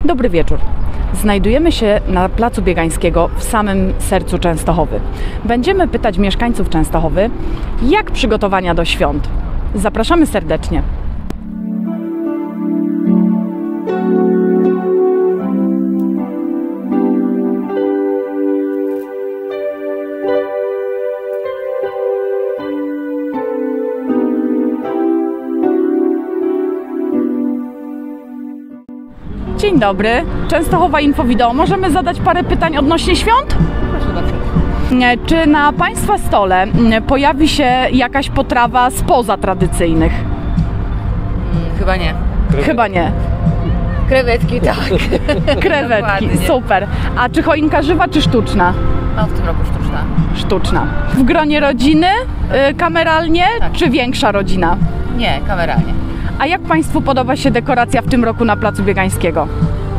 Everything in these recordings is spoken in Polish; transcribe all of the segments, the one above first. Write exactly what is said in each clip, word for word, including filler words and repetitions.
Dobry wieczór. Znajdujemy się na placu Biegańskiego w samym sercu Częstochowy. Będziemy pytać mieszkańców Częstochowy, jak przygotowania do świąt. Zapraszamy serdecznie. Dzień dobry, Częstochowa Info Wideo. Możemy zadać parę pytań odnośnie świąt? Proszę bardzo. Czy na Państwa stole pojawi się jakaś potrawa spoza tradycyjnych? Hmm, chyba nie. Chyba nie. Krewetki, tak. Krewetki, super. A czy choinka żywa, czy sztuczna? No, w tym roku sztuczna. Sztuczna. W gronie rodziny, y, kameralnie, Tak. czy większa rodzina? Nie, kameralnie. A jak Państwu podoba się dekoracja w tym roku na placu Biegańskiego?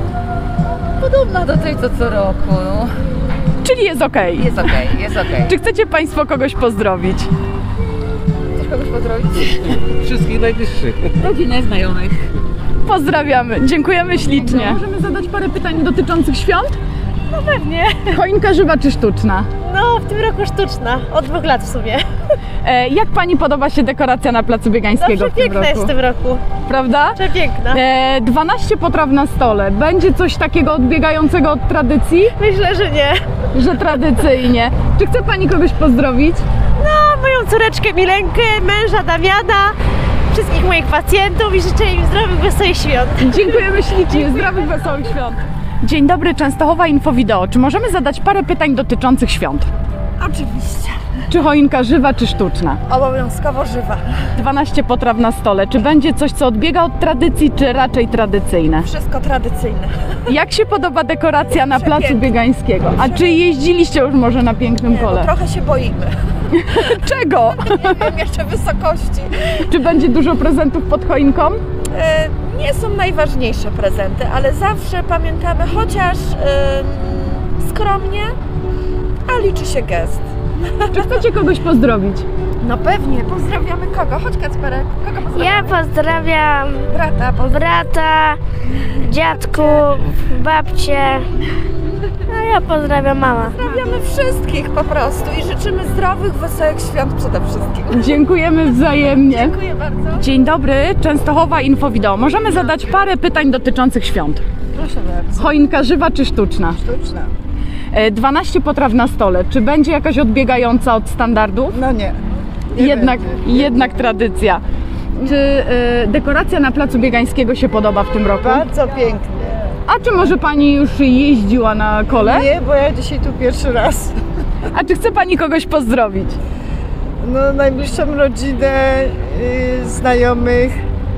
Podobna do tej, co co roku. No. Czyli jest ok. Jest okej, okay, jest okej. Okay. Czy chcecie Państwo kogoś pozdrowić? Chcesz kogoś pozdrowić? Wszystkich najbliższych. Rodzinę, znajomych. Pozdrawiamy, dziękujemy ślicznie. Możemy zadać parę pytań dotyczących świąt? No pewnie. Choinka żywa czy sztuczna? No, w tym roku sztuczna. Od dwóch lat w sumie. E, jak Pani podoba się dekoracja na placu Biegańskiego No, w tym roku? przepiękna jest w tym roku. Prawda? Przepiękna. E, dwanaście potraw na stole. Będzie coś takiego odbiegającego od tradycji? Myślę, że nie. Że tradycyjnie. Czy chce Pani kogoś pozdrowić? No, moją córeczkę Milenkę, męża Damiana, wszystkich moich pacjentów i życzę im zdrowych, wesołych świąt. Dziękujemy ślicznie. Zdrowych, wesołych świąt. Dzień dobry, Częstochowa Info Wideo. Czy możemy zadać parę pytań dotyczących świąt? Oczywiście. Czy choinka żywa, czy sztuczna? Obowiązkowo żywa. dwanaście potraw na stole. Czy będzie coś, co odbiega od tradycji, czy raczej tradycyjne? Wszystko tradycyjne. Jak się podoba dekoracja na placu Przepięknie. Biegańskiego? A czy jeździliście już może na pięknym Nie, kole? no, trochę się boimy. Czego? Nie wiem jeszcze wysokości. Czy będzie dużo prezentów pod choinką? E, nie są najważniejsze prezenty, ale zawsze pamiętamy chociaż e, skromnie, a liczy się gest. Czy chcecie kogoś pozdrowić? No pewnie. Pozdrawiamy kogo? Chodź Kacperek. Kogo pozdrawiamy? Ja pozdrawiam Brata. brata, dziadków, babcię. A ja pozdrawiam mama. Pozdrawiamy wszystkich po prostu i życzymy zdrowych, wesołych świąt przede wszystkim. Dziękujemy wzajemnie. Dziękuję bardzo. Dzień dobry, Częstochowa Info Wideo. Możemy zadać parę pytań dotyczących świąt. Proszę bardzo. Choinka żywa czy sztuczna? Sztuczna. E, dwanaście potraw na stole. Czy będzie jakaś odbiegająca od standardów? No nie. Nie Jednak, będzie. jednak tradycja. Czy e, dekoracja na placu Biegańskiego się podoba w tym roku? Bardzo pięknie. A czy może Pani już jeździła na kole? Nie, bo ja dzisiaj tu pierwszy raz. A czy chce Pani kogoś pozdrowić? No, najbliższą rodzinę, y, znajomych,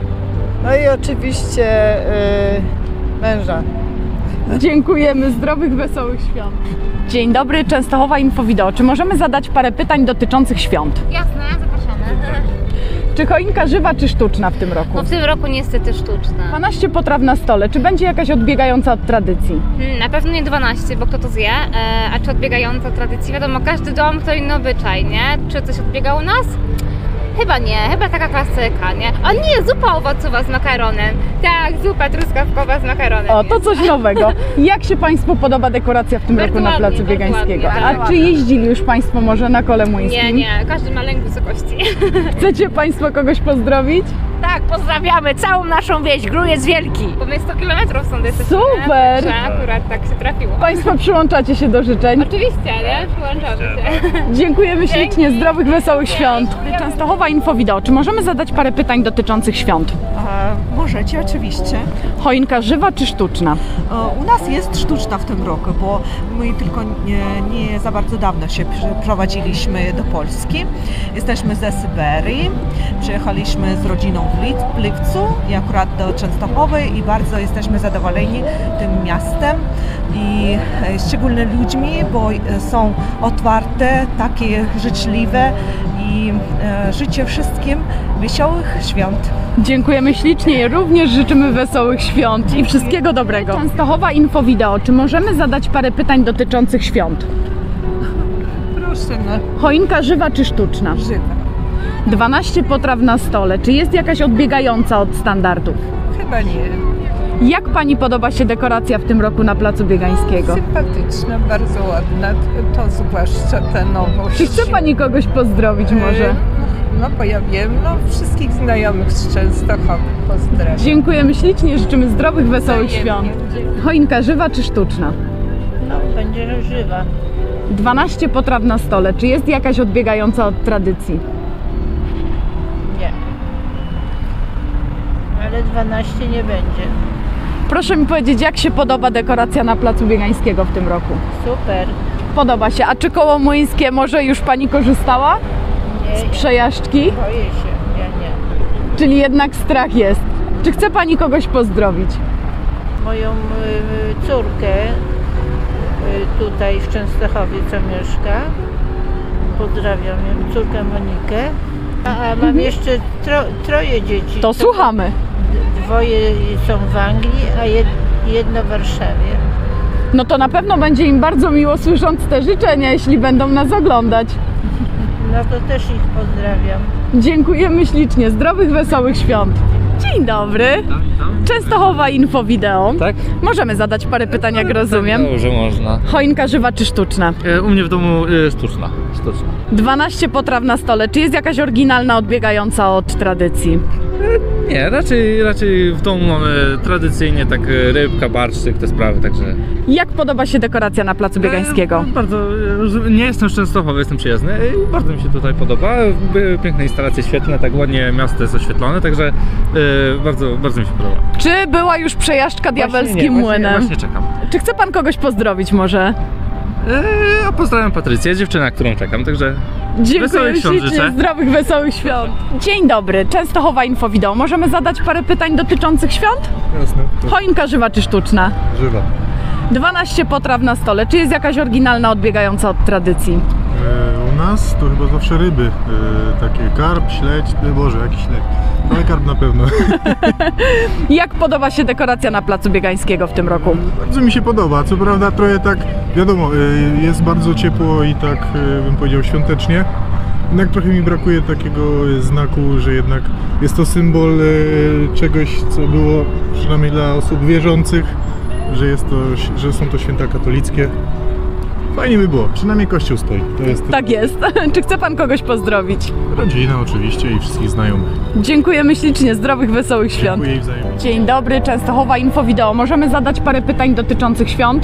no i oczywiście y, męża. Dziękujemy. Zdrowych, wesołych świąt. Dzień dobry, Częstochowa Info Wideo. Czy możemy zadać parę pytań dotyczących świąt? Jasne, zapraszamy. Czy choinka żywa, czy sztuczna w tym roku? No w tym roku niestety sztuczna. dwanaście potraw na stole. Czy będzie jakaś odbiegająca od tradycji? Hmm, na pewno nie dwanaście, bo kto to zje, e, a czy odbiegająca od tradycji? Wiadomo, każdy dom to inny obyczaj, nie? Czy coś odbiega u nas? Chyba nie, chyba taka klasyka, nie? A nie, zupa owocowa z makaronem. Tak, zupa truskawkowa z makaronem. O, to coś nowego. Jak się Państwu podoba dekoracja w tym Bardzo roku na ładnie, placu bardzo Biegańskiego? ładnie, bardzo A czy jeździli już Państwo może na kole młyńskim? Nie, nie, każdy ma lęk wysokości. Chcecie Państwo kogoś pozdrowić? Tak, pozdrawiamy całą naszą wieś. Grój jest wielki. Bo my sto kilometrów stąd jesteśmy. Super! Że akurat tak się trafiło. Państwo przyłączacie się do życzeń. Oczywiście, nie? Przyłączamy się. Dziękujemy ślicznie, zdrowych, wesołych świąt. Częstochowa Info Wideo. Czy możemy zadać parę pytań dotyczących świąt? A, możecie, oczywiście. Choinka żywa czy sztuczna? O, u nas jest sztuczna w tym roku, bo my tylko nie, nie za bardzo dawno się przeprowadziliśmy do Polski. Jesteśmy ze Syberii. Przyjechaliśmy z rodziną w Lit- w lipcu i akurat do Częstochowy i bardzo jesteśmy zadowoleni tym miastem i e, szczególnie ludźmi, bo e, są otwarte, takie życzliwe i e, życzę wszystkim wesołych świąt. Dziękujemy ślicznie i również życzymy wesołych świąt i wszystkiego dobrego. Częstochowa Info Wideo. Czy możemy zadać parę pytań dotyczących świąt? Proszę, no. Choinka żywa czy sztuczna? Żywe. dwanaście potraw na stole. Czy jest jakaś odbiegająca od standardów? Chyba nie. Jak Pani podoba się dekoracja w tym roku na Placu Biegańskiego? Sympatyczna, bardzo ładna, to zwłaszcza ta nowość. Czy chce Pani kogoś pozdrowić może? No bo ja wiem, no wszystkich znajomych z Częstochowy pozdrawiam. Dziękujemy ślicznie, życzymy zdrowych, wesołych świąt. Choinka żywa czy sztuczna? No, będzie żywa. dwanaście potraw na stole. Czy jest jakaś odbiegająca od tradycji? Nie. Ale dwanaście nie będzie. Proszę mi powiedzieć, jak się podoba dekoracja na Placu Biegańskiego w tym roku? Super. Podoba się. A czy koło młyńskie może już Pani korzystała z Nie, przejażdżki? boję się. Ja nie. Czyli jednak strach jest. Czy chce Pani kogoś pozdrowić? Moją y, córkę y, tutaj w Częstochowie, co mieszka. Pozdrawiam ją, córkę Monikę. A, a mam jeszcze tro, troje dzieci. To słuchamy. Dwoje są w Anglii, a jed, jedno w Warszawie. No to na pewno będzie im bardzo miło słysząc te życzenia, jeśli będą nas oglądać. No to też ich pozdrawiam. Dziękujemy ślicznie. Zdrowych, wesołych świąt. Dzień dobry. Częstochowa Info Wideo. Tak? Możemy zadać parę pytań, jak rozumiem. Dobrze, można. Choinka żywa czy sztuczna? E, U mnie w domu e, sztuczna. Sztuczna. dwanaście potraw na stole. Czy jest jakaś oryginalna, odbiegająca od tradycji? Nie, raczej, raczej w domu mamy tradycyjnie tak e, rybka, barszczyk, te sprawy, także... Jak podoba się dekoracja na Placu Biegańskiego? E, bardzo, e, nie jestem z Częstochowy, jestem przyjezdny i bardzo mi się tutaj podoba. Były piękne instalacje świetlne, tak ładnie miasto jest oświetlone, także e, bardzo, bardzo mi się podoba. Czy była już przejażdżka diabelskim Właśnie nie, młynem? Właśnie, właśnie czekam. Czy chce Pan kogoś pozdrowić może? E, a pozdrawiam Patrycję, dziewczynę, na którą czekam, także... Dziękuję Wesołych świąt ślicznie, życzę. zdrowych, wesołych świąt. Dzień dobry, Częstochowa Info Wideo. Możemy zadać parę pytań dotyczących świąt? Jasne. Choinka żywa czy sztuczna? Żywa. dwanaście potraw na stole. Czy jest jakaś oryginalna, odbiegająca od tradycji? E, u nas to chyba zawsze ryby. E, takie karp, śledź, e, Boże, jaki śledź. No ale karp na pewno. Jak podoba się dekoracja na Placu Biegańskiego w tym roku? Bardzo mi się podoba. Co prawda trochę tak, wiadomo, e, jest bardzo ciepło i tak e, bym powiedział świątecznie. Jednak trochę mi brakuje takiego znaku, że jednak jest to symbol e, czegoś, co było przynajmniej dla osób wierzących, że, jest to, że są to święta katolickie. Fajnie by było, przynajmniej kościół stoi. To jest Tak jest. Czy chce Pan kogoś pozdrowić? rodzina oczywiście i wszystkich znajomych. Dziękujemy ślicznie, zdrowych, wesołych świąt. Dziękuję i wzajemnie. Dzień dobry, Częstochowa Info Wideo. Możemy zadać parę pytań dotyczących świąt?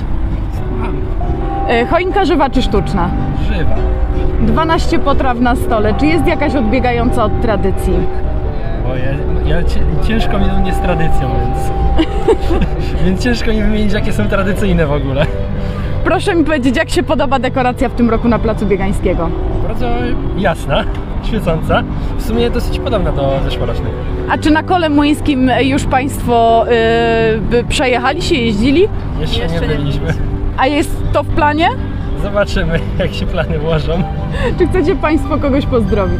E, Choinka żywa czy sztuczna? Żywa. dwanaście potraw na stole. Czy jest jakaś odbiegająca od tradycji? Bo ja, ja ciężko mi u mnie z tradycją, więc... więc ciężko mi wymienić, jakie są tradycyjne w ogóle. Proszę mi powiedzieć, jak się podoba dekoracja w tym roku na Placu Biegańskiego? Bardzo jasna, świecąca. W sumie dosyć podobna do zeszłorocznej. A czy na kole młyńskim już Państwo yy, przejechali się, jeździli? Jeszcze, Jeszcze nie nie byliśmy. A jest to w planie? Zobaczymy, jak się plany ułożą. Czy chcecie Państwo kogoś pozdrowić?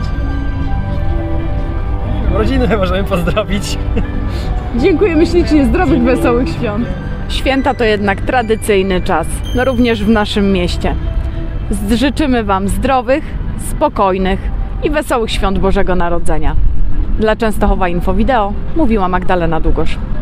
Rodzinę możemy pozdrowić. Dziękujemy ślicznie, zdrowych, wesołych świąt. Święta to jednak tradycyjny czas, no również w naszym mieście. Życzymy Wam zdrowych, spokojnych i wesołych świąt Bożego Narodzenia. Dla Częstochowa Info Wideo mówiła Magdalena Długosz.